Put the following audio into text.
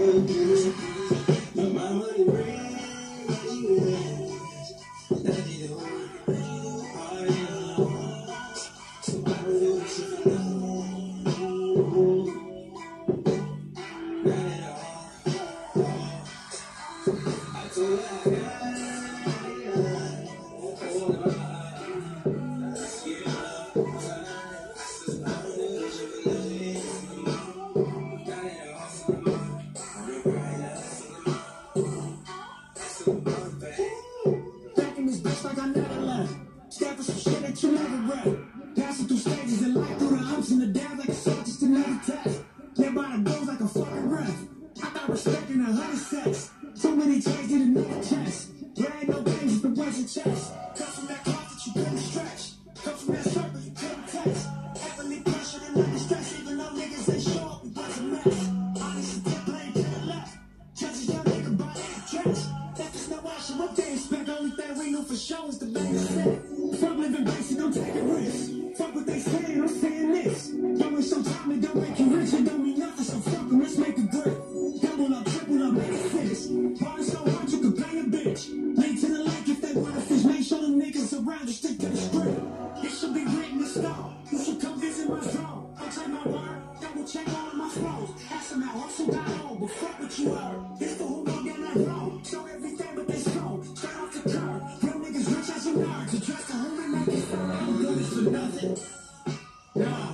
Back in this bitch like I never left. Step for some shit that you never read. Passing through stages and life through the ups and the downs like a soul just another test. Live by the goals like a fucking ref. I got respect in 100 sets. Too many chains in another chest. There ain't no games if the words your chest. Come from that cloth that you couldn't stretch. Come from that circle you couldn't test. Heavily pressured and under stress, even though niggas ain't show up, it was a mess. Honest tip playing to the left. Judges young nigga by that dress. That is no action, what they expect. Only thing we know for sure is the bang set. Fuck living basic, don't take a risk. Fuck what they saying, I'm saying this. Don't waste some time, it don't make you rich, it don't mean nothing, so fuck them, let's make a grip. Double up, triple up, make it fist. Bars so hard you can bang a bitch. Late to the lake if they wanna fish, make sure them niggas around you stick to the script. It should be written in stone. You should come visit my throne. I'll take my word, double check all of my flows. Ask them how hustle got on, but fuck what you heard. It's for who gon' get that wrong. So everything but they stone, straight off the curb. Real niggas rich as you nerds. Address the home and make it fun. I don't do this for nothing. Nah.